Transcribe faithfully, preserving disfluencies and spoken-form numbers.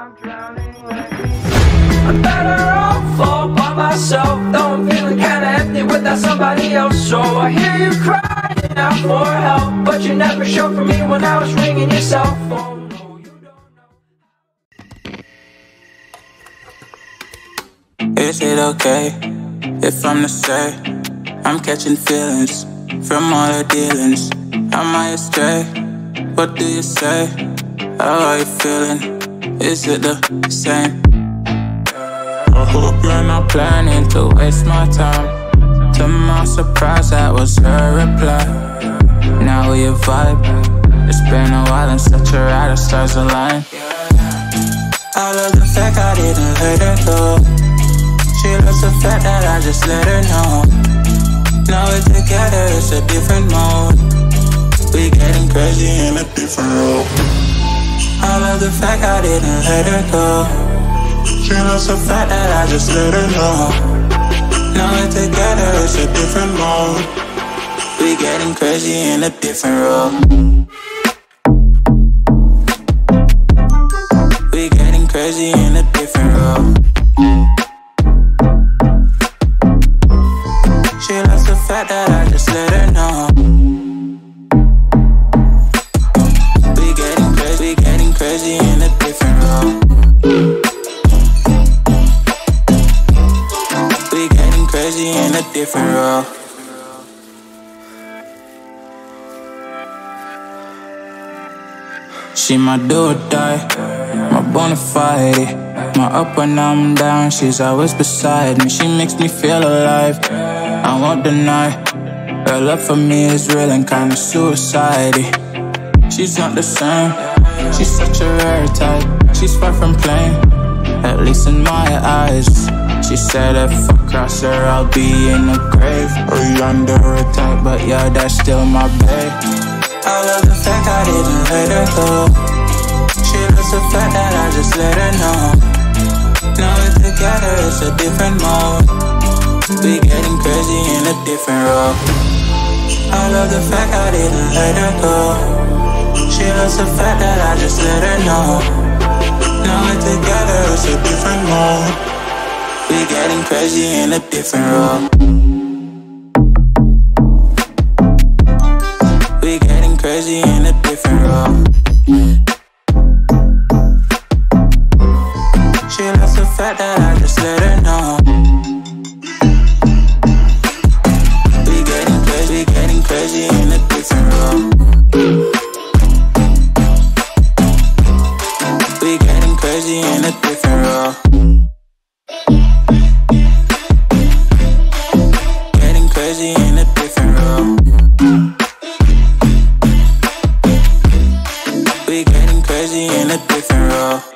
I'm drowning, let me I'm better off all by myself, though I'm feeling kinda empty without somebody else. So I hear you crying out for help, but you never showed for me when I was ringing your cell phone. No, you don't know. Is it okay if I'm to say I'm catching feelings from all the dealings? Am I astray? What do you say? How are you feeling? Is it the same? I hope you're not planning to waste my time. To my surprise, that was her reply. Now we vibe. It's been a while and such a ride, the stars align. I love the fact I didn't let her go. She loves the fact that I just let her know. Now we're together, it's a different mode. We getting crazy in a different role. I love the fact I didn't let her go. She loves the fact that I just let her know. Now we're together, it's a different mode. We getting crazy in a different role. We getting crazy in a different role. She loves the fact that I just let her know. We getting crazy, we getting crazy in a different role. We getting crazy in a different role. She my do or die, my bona fide. My up when I'm down, she's always beside me. She makes me feel alive, I won't deny. Her love for me is real and kinda suicide-y. She's not the same, she's such a rare type. She's far from plain, at least in my eyes. She said if I cross her, I'll be in the grave or under her type, but yeah, that's still my babe. I love the fact I didn't let her go. She loves the fact that I just let her know. Now we're together, it's a different mode. We getting crazy in a different role. I love the fact I didn't let her go. She loves the fact that I just let her know. Now we're together, it's a different mode. We getting crazy in a different role. We getting crazy in a different role. She loves the fact that I just let her know. We getting crazy, we getting crazy in a different role. We getting crazy in a different role. Getting crazy in a different role. We getting crazy in a different role.